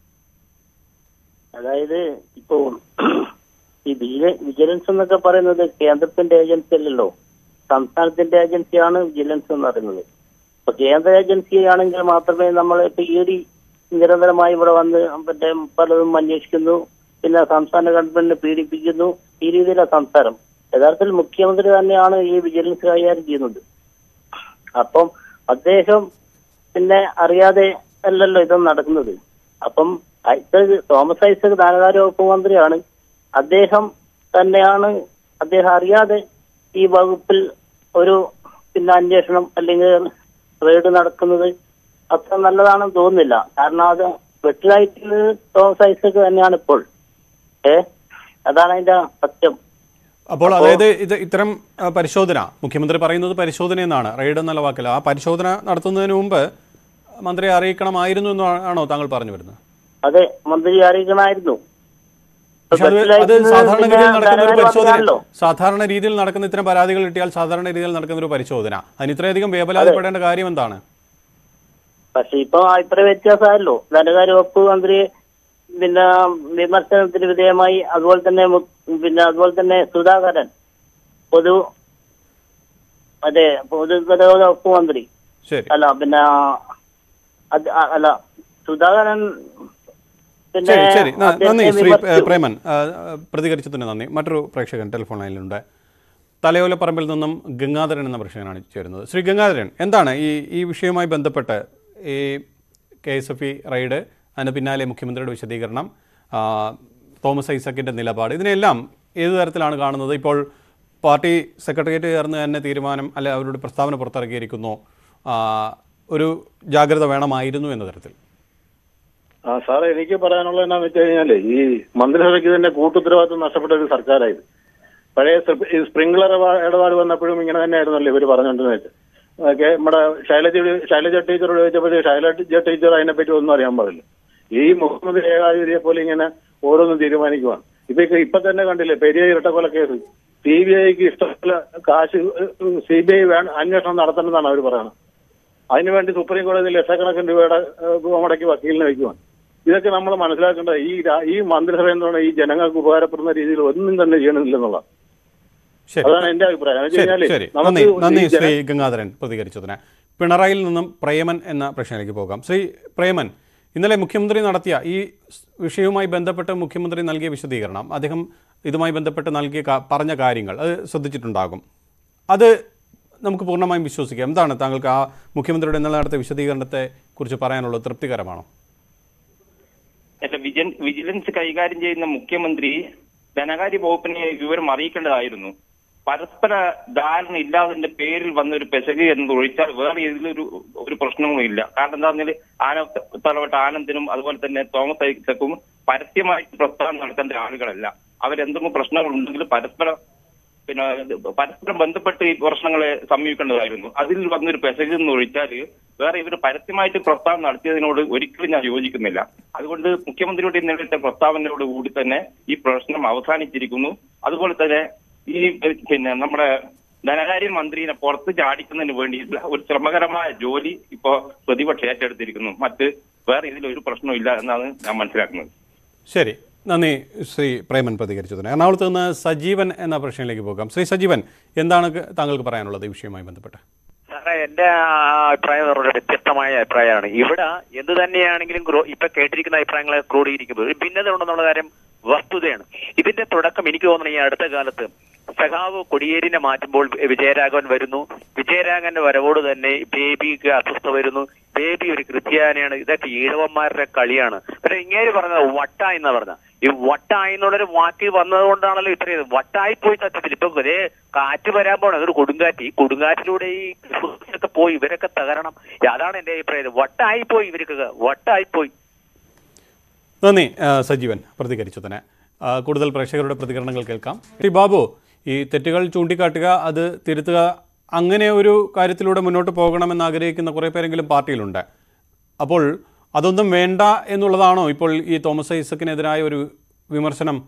അതായത് ഇപ്പോൾ ഈ വിജിലൻസ് എന്നൊക്കെ പറയുന്നത് കേന്ദ്രത്തിന്റെ ഏജൻസി അല്ലല്ലോ, സംസ്ഥാനത്തിന്റെ ഏജൻസിയാണ് വിജിലൻസ് എന്ന് പറയുന്നത്. അപ്പൊ കേന്ദ്ര ഏജൻസി ആണെങ്കിൽ മാത്രമേ നമ്മൾ ഇപ്പൊ ഈ ഒരു നിരന്തരമായി ഇവിടെ വന്ന് മറ്റേ പലതും അന്വേഷിക്കുന്നു, പിന്നെ സംസ്ഥാന ഗവൺമെന്റിനെ പീഡിപ്പിക്കുന്നു, ഈ രീതിയിലുള്ള സംസാരം. യഥാർത്ഥത്തിൽ മുഖ്യമന്ത്രി തന്നെയാണ് ഈ വിജിലൻസ് കൈകാര്യം ചെയ്യുന്നത്. അപ്പം അദ്ദേഹം പിന്നെ അറിയാതെ അല്ലല്ലോ ഇതൊന്നും നടക്കുന്നത്. അപ്പം ഐസക് തോമസ് ഐസക് ധനകാര്യ വകുപ്പ് മന്ത്രിയാണ്, അദ്ദേഹം തന്നെയാണ് അദ്ദേഹം അറിയാതെ ഈ വകുപ്പിൽ ഒരു പിന്നെ അന്വേഷണം അല്ലെങ്കിൽ റെയ്ഡ് നടക്കുന്നത് അത്ര നല്ലതാണെന്ന് തോന്നുന്നില്ല. കാരണം അത് വെട്ടിലായിട്ട് തോമസ് ഐസക് തന്നെയാണ് ഇപ്പോൾ. ഏ അതാണ് അതിന്റെ സത്യം.
അപ്പോൾ അതായത് ഇത് ഇത്തരം പരിശോധന, മുഖ്യമന്ത്രി പറയുന്നത് പരിശോധന എന്നാണ്, റെയ്ഡ് എന്നുള്ള വാക്കില്ല. ആ പരിശോധന നടത്തുന്നതിന് മുമ്പ് മന്ത്രിയെ അറിയിക്കണമായിരുന്നു എന്നാണോ താങ്കൾ പറഞ്ഞു വരുന്നത്?
അതെ, മന്ത്രി അറിയിക്കണമായിരുന്നു.
അത് സാധാരണഗതിയിൽ നടക്കുന്ന ഒരു പരിശോധന, സാധാരണ രീതിയിൽ നടക്കുന്ന ഇത്തരം പരാതികൾ കിട്ടിയാൽ സാധാരണ രീതിയിൽ നടക്കുന്ന ഒരു പരിശോധന, അതിന് ഇത്രയധികം വേവലാതിപ്പെടേണ്ട കാര്യം എന്താണ്?
പക്ഷെ ഇപ്പൊ അഭിപ്രായ വ്യത്യാസമായല്ലോ. ധനകാര്യ വകുപ്പ് മന്ത്രി പിന്നെ വിമർശനത്തിന് വിധേയമായി. അതുപോലെ തന്നെ പിന്നെ അതുപോലെ തന്നെ സുധാകരൻ പൊതു അതെ പൊതുഗതാഗത വകുപ്പ് മന്ത്രി അല്ല പിന്നെ അല്ല സുധാകരൻ
ശരി, നന്ദി ശ്രീ പ്രേമൻ, പ്രതികരിച്ചതിന് നന്ദി. മറ്റൊരു പ്രേക്ഷകൻ ടെലിഫോൺ ലൈനിലുണ്ട്. തലയോലപ്പറമ്പിൽ നിന്നും ഗംഗാധരൻ എന്ന പ്രേക്ഷകനാണ് ചേരുന്നത്. ശ്രീ ഗംഗാധരൻ, എന്താണ് ഈ ഈ വിഷയവുമായി ബന്ധപ്പെട്ട് ഈ K S F E raid, അതിന് പിന്നാലെ മുഖ്യമന്ത്രിയുടെ വിശദീകരണം, തോമസ് ഐസക്കിൻ്റെ നിലപാട്, ഇതിനെല്ലാം ഏത് തരത്തിലാണ് കാണുന്നത്? ഇപ്പോൾ പാർട്ടി സെക്രട്ടേറിയറ്റ് ചേർന്ന് തന്നെ തീരുമാനം അല്ലെ അവരുടെ പ്രസ്താവന പുറത്തിറക്കിയിരിക്കുന്നു, ഒരു ജാഗ്രത വേണമായിരുന്നു എന്ന തരത്തിൽ.
ആ സാറേ, എനിക്ക് പറയാനുള്ളത് എന്താണെന്ന് വെച്ച് കഴിഞ്ഞാല് ഈ മന്ത്രിസഭയ്ക്ക് തന്നെ കൂട്ടുത്തരവാദിത്വം നഷ്ടപ്പെട്ട ഒരു സർക്കാരായത്. പഴയ സ്പ്രിംഗ്ലർ ഇടപാട് വന്നപ്പോഴും ഇങ്ങനെ തന്നെയായിരുന്നല്ലോ ഇവർ പറഞ്ഞുകൊണ്ടിരുന്നത്. നമ്മുടെ ശൈലജ ശൈലജ ടീച്ചറോട് ചോദിച്ചപ്പോൾ ശൈലജ ടീച്ചർ അതിനെപ്പറ്റി ഒന്നും അറിയാൻ പാടില്ല. ഈ മുഖ്യമന്ത്രി ഏകാധിപതിയെ പോലെ ഇങ്ങനെ ഓരോന്നും തീരുമാനിക്കുവാണ്. ഇപ്പൊ ഇപ്പൊ തന്നെ കണ്ടില്ലേ പെരിയ ഇരട്ടക്കൊല കേസ്, സി ബി ഐക്ക് ഇഷ്ടമുള്ള കാശ് സി ബി ഐ വേണം അന്വേഷണം നടത്തണമെന്നാണ് അവർ പറയുന്നത്. അതിനുവേണ്ടി സുപ്രീം കോടതിയിൽ ലക്ഷക്കണക്കിന് രൂപയുടെ മുടക്കി വക്കീലിനെ വയ്ക്കുവാണ്. ഇതൊക്കെ നമ്മൾ മനസ്സിലാക്കേണ്ടത് ഈ ഈ മന്ത്രിസഭ എന്താണ് ഈ ജനങ്ങൾക്ക് ഉപകാരപ്പെടുന്ന രീതിയിൽ ഒന്നും തന്നെ ചെയ്യണമെന്നില്ലെന്നുള്ളതാണ്. അതാണ് എന്റെ അഭിപ്രായം.
നന്ദി ശ്രീ ഗംഗാധരൻ പ്രതികരിച്ചതിന്. പിണറായിയിൽ നിന്നും പ്രേമൻ എന്ന പ്രശ്നത്തിലേക്ക് പോകാം. ശ്രീ പ്രേമൻ, ഇന്നലെ മുഖ്യമന്ത്രി നടത്തിയ ഈ വിഷയവുമായി ബന്ധപ്പെട്ട് മുഖ്യമന്ത്രി നൽകിയ വിശദീകരണം, അദ്ദേഹം ഇതുമായി ബന്ധപ്പെട്ട് നൽകിയ പറഞ്ഞ കാര്യങ്ങൾ അത് ശ്രദ്ധിച്ചിട്ടുണ്ടാകും. അത് നമുക്ക് പൂർണ്ണമായും വിശ്വസിക്കാം. എന്താണ് താങ്കൾക്ക് ആ മുഖ്യമന്ത്രിയുടെ ഇന്നലെ നടത്തിയ വിശദീകരണത്തെ കുറിച്ച് പറയാനുള്ളത്? തൃപ്തികരമാണോ?
വിജിലൻസ് കൈകാര്യം ചെയ്യുന്ന മുഖ്യമന്ത്രി ധനകാര്യ വകുപ്പിനെ വിവരം അറിയിക്കേണ്ടതായിരുന്നു.
പരസ്പര ധാരണ ഇല്ലാതിന്റെ പേരിൽ വന്നൊരു പെശക് എന്ന് ഒഴിച്ചാൽ വേറെ ഇതിലൊരു ഒരു പ്രശ്നവും ഇല്ല. കാരണം എന്താ പറഞ്ഞാൽ ആന തലവട്ട ആനന്ദിനും അതുപോലെ തന്നെ തോമസ് ഐസക്കും പരസ്യമായിട്ട് പ്രസ്താവന നടത്തേണ്ട ആളുകളല്ല. അവരെന്തെങ്കിലും പ്രശ്നങ്ങൾ ഉണ്ടെങ്കിൽ പരസ്പരം പിന്നെ പരസ്പരം ബന്ധപ്പെട്ട് ഈ പ്രശ്നങ്ങളെ സമീപിക്കേണ്ടതായിരുന്നു. അതിൽ വന്നൊരു പെശക് എന്ന് ഒഴിച്ചാൽ വേറെ ഇവർ പരസ്യമായിട്ട് പ്രസ്താവന നടത്തിയതിനോട് ഒരിക്കലും ഞാൻ യോജിക്കുന്നില്ല. അതുകൊണ്ട് മുഖ്യമന്ത്രിയുടെ നേരിട്ട പ്രസ്താവനയോട് കൂടി തന്നെ ഈ പ്രശ്നം അവസാനിച്ചിരിക്കുന്നു. അതുപോലെ തന്നെ ഈ പിന്നെ നമ്മുടെ ധനകാര്യ മന്ത്രിയെ പുറത്ത് ചാടിക്കുന്നതിന് വേണ്ടിയിട്ടുള്ള ഒരു ശ്രമകരമായ ജോലി ഇപ്പോ പ്രതിപക്ഷം ഏറ്റെടുത്തിരിക്കുന്നു. മറ്റ് വേറെ ഇതിലൊരു പ്രശ്നമില്ല എന്നാണ് ഞാൻ മനസ്സിലാക്കുന്നത്.
ശരി, നന്ദി ശ്രീ പ്രേമൻ പ്രതികരിച്ചതിന്. എറണാകുളത്ത് നിന്ന് സജീവൻ എന്ന പ്രശ്നത്തിലേക്ക് പോകാം. ശ്രീ സജീവൻ, എന്താണ് താങ്കൾക്ക് പറയാനുള്ളത് ഈ വിഷയവുമായി ബന്ധപ്പെട്ട്?
സാറേ, എന്റെ അഭിപ്രായം വളരെ വ്യത്യസ്തമായ അഭിപ്രായമാണ്. ഇവിടെ എന്ത് തന്നെയാണെങ്കിലും ഇപ്പൊ കേട്ടിരിക്കുന്ന അഭിപ്രായങ്ങളെ ക്രോഡീകരിക്കുമ്പോൾ ഒരു ഭിന്നത ഉണ്ടെന്നുള്ള കാര്യം വസ്തുതയാണ്. ഇതിന്റെ തുടക്കം എനിക്ക് തോന്നുന്നു ഈ അടുത്ത കാലത്ത് സഖാവ് കൊടിയേരിനെ മാറ്റുമ്പോൾ വിജയരാഘവൻ വരുന്നു. വിജയരാഘവന്റെ വരവോട് തന്നെ ബേബിക്ക് അസ്വസ്ഥ വരുന്നു. ബേബി ഒരു ക്രിസ്ത്യാനിയാണ്. ഇതൊക്കെ ഈഴവന്മാരുടെ കളിയാണ്. പക്ഷെ ഇങ്ങേര് പറഞ്ഞത് വട്ടായി എന്നാ പറഞ്ഞ ഈ വട്ടായി എന്നുള്ളൊരു വാക്ക് വന്നതുകൊണ്ടാണല്ലോ ഇത്രയും വട്ടായി പോയി. സത്യത്തിൽ ഇപ്പൊ ഒരേ കാറ്റ് വരാൻ പോകണം, അതൊരു കൊടുങ്കാറ്റ്. ഈ കൊടുങ്കാറ്റിലൂടെ ഈ ഒക്കെ പോയി ഇവരൊക്കെ തകരണം. അതാണ് എന്റെ അഭിപ്രായം. വട്ടായി പോയി ഇവർക്കൊക്കെ വട്ടായി പോയി.
നന്ദി സജീവൻ പ്രതികരിച്ചതിന്. കൂടുതൽ പ്രേക്ഷകരുടെ പ്രതികരണങ്ങൾ കേൾക്കാം. ശ്രീ ബാബു, ഈ തെറ്റുകൾ ചൂണ്ടിക്കാട്ടുക, അത് തിരുത്തുക, അങ്ങനെ ഒരു കാര്യത്തിലൂടെ മുന്നോട്ട് പോകണമെന്ന് ആഗ്രഹിക്കുന്ന കുറേ പേരെങ്കിലും പാർട്ടിയിലുണ്ട്. അപ്പോൾ അതൊന്നും വേണ്ട എന്നുള്ളതാണോ ഇപ്പോൾ ഈ തോമസ് ഐസക്കിനെതിരായ ഒരു വിമർശനം?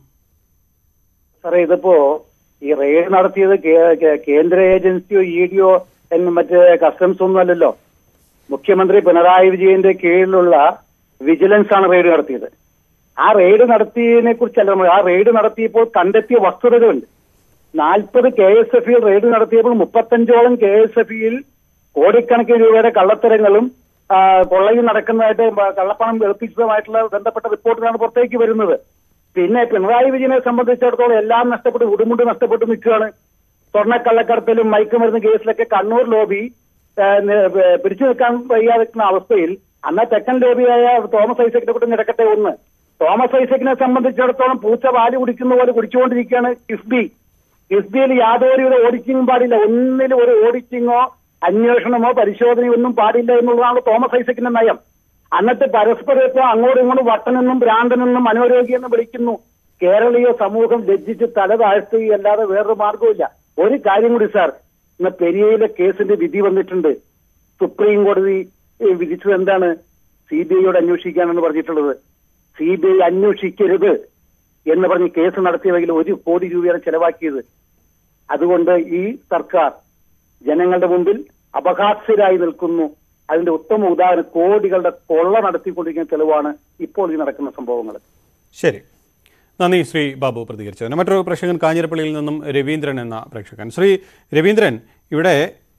സാറേ, ഇതിപ്പോ ഈ റെയ്ഡ് നടത്തിയത് കേന്ദ്ര ഏജൻസിയോ ഇ ഡിയോ എന്ന് മറ്റേ കസ്റ്റംസ് ഒന്നും അല്ലല്ലോ. മുഖ്യമന്ത്രി പിണറായി വിജയന്റെ കീഴിലുള്ള വിജിലൻസ് ആണ് റെയ്ഡ് നടത്തിയത്. ആ റെയ്ഡ് നടത്തിയതിനെ കുറിച്ചല്ല, ആ റെയ്ഡ് നടത്തിയപ്പോൾ കണ്ടെത്തിയ വസ്തുതകളുണ്ട്. നാൽപ്പത് K S F E raid നടത്തിയപ്പോൾ മുപ്പത്തഞ്ചോളം കെ എസ് എഫ് ഇയിൽ കോടിക്കണക്കിന് രൂപയുടെ കള്ളത്തരങ്ങളും കൊള്ളയും നടക്കുന്നതായിട്ട് കള്ളപ്പണം വെളുപ്പിച്ചതുമായിട്ടുള്ള ബന്ധപ്പെട്ട റിപ്പോർട്ടുകളാണ് പുറത്തേക്ക് വരുന്നത്. പിന്നെ പിണറായി വിജയനെ സംബന്ധിച്ചിടത്തോളം എല്ലാം നഷ്ടപ്പെട്ട് ഉടുമുണ്ട് നഷ്ടപ്പെട്ട് നിൽക്കുകയാണ്. സ്വർണ്ണക്കള്ളക്കടത്തിലും മയക്കുമരുന്ന് കേസിലൊക്കെ കണ്ണൂർ ലോബി പിടിച്ചു നിൽക്കാൻ വയ്യാതിരിക്കുന്ന അവസ്ഥയിൽ അന്ന് തെക്കൻ ലോബിയായ തോമസ് ഐസക്കിനെ കൂടെ നിരക്കട്ടെ. ഒന്ന്, തോമസ് ഐസക്കിനെ സംബന്ധിച്ചിടത്തോളം പൂച്ച പാല് കുടിക്കുന്ന പോലെ കുടിച്ചുകൊണ്ടിരിക്കുകയാണ് കിഫ്ബി. കിഫ്ബിയിൽ യാതൊരു ഓഡിറ്റിംഗും പാടില്ല. ഒന്നിലും ഒരു ഓഡിറ്റിങ്ങോ അന്വേഷണമോ പരിശോധനയോ ഒന്നും പാടില്ല എന്നുള്ളതാണ് തോമസ് ഐസക്കിന്റെ നയം. അന്നത്തെ പരസ്പരം ഇപ്പോൾ അങ്ങോട്ടും ഇങ്ങോട്ടും വട്ടനെന്നും ഭ്രാന്തനെന്നും മനോരോഗിയെന്നും വിളിക്കുന്നു. കേരളീയ സമൂഹം ലജ്ജിച്ച് തല താഴ്ത്തുകയല്ലാതെ വേറൊരു മാർഗമില്ല. ഒരു കാര്യം കൂടി സാർ, ഇന്ന് പെരിയയിലെ കേസിന്റെ വിധി വന്നിട്ടുണ്ട്. സുപ്രീം കോടതി വിധിച്ചത് എന്താണ്? സി ബി ഐയോട് അന്വേഷിക്കാനാണ് പറഞ്ഞിട്ടുള്ളത്. സി ബി ഐ അന്വേഷിക്കരുത് എന്ന് പറഞ്ഞ് കേസ് നടത്തിയവെങ്കിൽ ഒരു കോടി രൂപയാണ് ചെലവാക്കിയത്. അതുകൊണ്ട് ഈ സർക്കാർ ജനങ്ങളുടെ മുമ്പിൽ അപഹാസ്യരായി നിൽക്കുന്നു. അതിന്റെ ഉത്തമ ഉദാഹരണം കോടികളുടെ കൊള്ള നടത്തിക്കൊണ്ടിരിക്കുന്ന തെളിവാണ് ഇപ്പോൾ ഈ നടക്കുന്ന സംഭവങ്ങൾ.
ശരി, നന്ദി ശ്രീ ബാബു പ്രതികരിച്ചതിന്. മറ്റൊരു പ്രേക്ഷകൻ കാഞ്ഞിരപ്പള്ളിയിൽ നിന്നും രവീന്ദ്രൻ എന്ന പ്രേക്ഷകൻ. ശ്രീ രവീന്ദ്രൻ, ഇവിടെ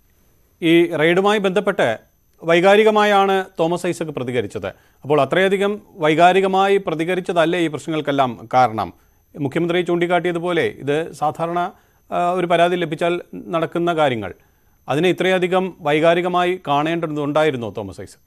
ഈ റെയ്ഡുമായി ബന്ധപ്പെട്ട് വൈകാരികമായാണ് തോമസ് ഐസക് പ്രതികരിച്ചത്. അപ്പോൾ അത്രയധികം വൈകാരികമായി പ്രതികരിച്ചതല്ലേ ഈ പ്രശ്നങ്ങൾക്കെല്ലാം കാരണം? മുഖ്യമന്ത്രി ചൂണ്ടിക്കാട്ടിയതുപോലെ ഇത് സാധാരണ ഒരു പരാതി ലഭിച്ചാൽ നടക്കുന്ന കാര്യങ്ങൾ, അതിനെ ഇത്രയധികം വൈകാരികമായി കാണേണ്ടതുണ്ടായിരുന്നോ തോമസ് ഐസക്?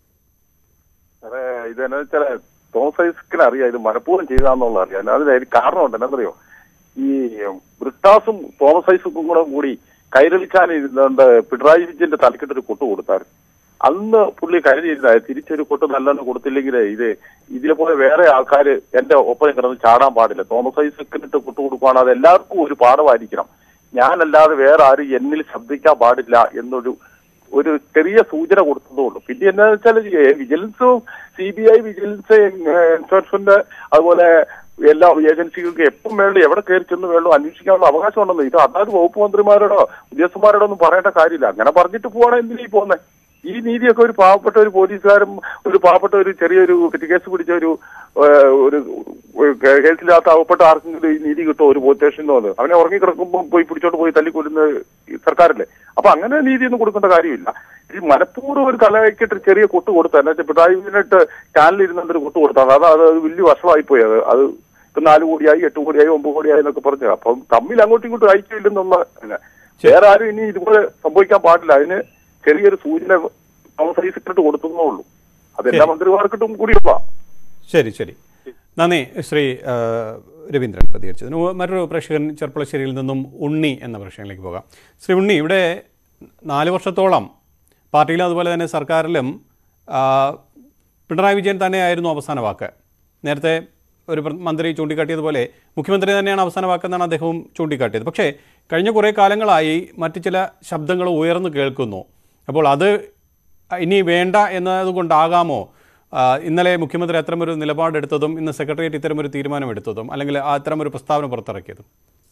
അതെ, ഇതെന്നു വെച്ചാൽ തോമസ് ഐസക്കിന് അറിയാം ഇത് മനഃപൂർവ്വം ചെയ്താന്നുള്ള അറിയാം. അതിന് കാരണമുണ്ട്. എന്നറിയോ, ഈ ബ്രിട്ടാസും തോമസ് ഐസക്കും കൂടെ കൂടി കൈരളിക്കാൻ ഇരുന്നുകൊണ്ട് പിണറായി വിജയന്റെ തലക്കിട്ടൊരു കൊട്ടു കൊടുത്തായിരുന്നു. അന്ന് പുള്ളി കരുതിയിരുന്ന തിരിച്ചൊരു കൊട്ട് നല്ലെന്ന് കൊടുത്തില്ലെങ്കിൽ ഇത് ഇതിലെപ്പോലെ വേറെ ആൾക്കാർ എന്റെ ഒപ്പം കിടന്ന് ചാടാൻ പാടില്ല. തോമസ് ഐസക്കിനിട്ട് കൊട്ടു കൊടുക്കുകയാണ്, അത് എല്ലാവർക്കും ഒരു പാഠമായിരിക്കണം. ഞാനല്ലാതെ വേറെ ആരും എന്നിൽ ശബ്ദിക്കാൻ പാടില്ല എന്നൊരു ഒരു ചെറിയ സൂചന കൊടുത്തതേ ഉള്ളൂ. പിന്നെ എന്താണെന്ന് വെച്ചാൽ വിജിലൻസും C B I vigilance enforcement അതുപോലെ എല്ലാ ഏജൻസികൾക്ക് എപ്പം വേണ്ടു എവിടെ കയറി ചെന്ന് വേണ്ടു അന്വേഷിക്കാനുള്ള അവകാശം ഉണ്ടെന്ന്. ഇത് അതായത് വകുപ്പ് മന്ത്രിമാരോടോ ഉദ്യോഗസ്ഥന്മാരോടോ ഒന്നും പറയേണ്ട കാര്യമില്ല. അങ്ങനെ പറഞ്ഞിട്ട് പോവാണ് എന്തിനീ പോകുന്നത്? ഈ നീതിയൊക്കെ ഒരു പാവപ്പെട്ട ഒരു പോലീസുകാരും ഒരു പാവപ്പെട്ട ഒരു ചെറിയൊരു കേസ് പിടിച്ച ഒരു ഒരു കേസില്ലാത്ത പാവപ്പെട്ട ആർക്കെങ്കിലും ഈ നീതി കിട്ടുമോ? ഒരു പോലീസ് സ്റ്റേഷനിൽ വന്ന് അവനെ ഉറങ്ങിക്കിടക്കുമ്പോൾ പോയി പിടിച്ചോണ്ട് പോയി തല്ലിക്കൊല്ലുന്ന സർക്കാരല്ലേ? അപ്പൊ അങ്ങനെ നീതിയൊന്നും കൊടുക്കേണ്ട കാര്യമില്ല. ഈ മനഃപൂർവ്വം ഒരു തലവയ്ക്കിട്ട് ചെറിയ കൊട്ട് കൊടുത്താൽ എന്താ വെച്ചാൽ പിണറായി വിജയനായിട്ട് ചാനലിൽ ഇരുന്നൊരു കൊട്ട് കൊടുത്താണ്. അത് അത് വലിയ വഷളായി പോയി. അത് അത് ഇപ്പൊ നാല് കോടിയായി എട്ട് കോടിയായി ഒമ്പത് കോടിയായി എന്നൊക്കെ പറഞ്ഞു. അപ്പം തമ്മിൽ അങ്ങോട്ടും ഇങ്ങോട്ടും ഐക്യമില്ലെന്നുള്ള വേറെ ആരും ഇനി ഇതുപോലെ സംഭവിക്കാൻ പാടില്ല. അതിന് ചെറിയൊരു സൂചന തോമസ് ഐസക്കിട്ട് കൊടുത്തുന്നേ ഉള്ളൂ. അതെല്ലാ മന്ത്രിമാർക്കിട്ടും കൂടിയപ്പാ.
ശരി ശരി നന്ദി ശ്രീ രവീന്ദ്രൻ പ്രതികരിച്ചതിന്. മറ്റൊരു പ്രേക്ഷകൻ ചെർപ്പളശ്ശേരിയിൽ നിന്നും ഉണ്ണി എന്ന പ്രേക്ഷകനിലേക്ക് പോകാം. ശ്രീ ഉണ്ണി, ഇവിടെ നാല് വർഷത്തോളം പാർട്ടിയിലും അതുപോലെ തന്നെ സർക്കാരിലും പിണറായി വിജയൻ തന്നെയായിരുന്നു അവസാന വാക്ക്. നേരത്തെ ഒരു മന്ത്രി ചൂണ്ടിക്കാട്ടിയതുപോലെ മുഖ്യമന്ത്രി തന്നെയാണ് അവസാന വാക്കെന്നാണ് അദ്ദേഹവും ചൂണ്ടിക്കാട്ടിയത്. പക്ഷേ കഴിഞ്ഞ കുറേ കാലങ്ങളായി മറ്റു ചില ശബ്ദങ്ങൾ ഉയർന്നു കേൾക്കുന്നു. അപ്പോൾ അത് ഇനി വേണ്ട എന്നതുകൊണ്ടാകാമോ ഇന്നലെ മുഖ്യമന്ത്രി അത്തരമൊരു നിലപാടെടുത്തതും ഇന്ന് സെക്രട്ടേറിയറ്റ് ഇത്തരമൊരു തീരുമാനമെടുത്തതും, അല്ലെങ്കിൽ അത്തരമൊരു പ്രസ്താവന പുറത്തിറക്കിയതും?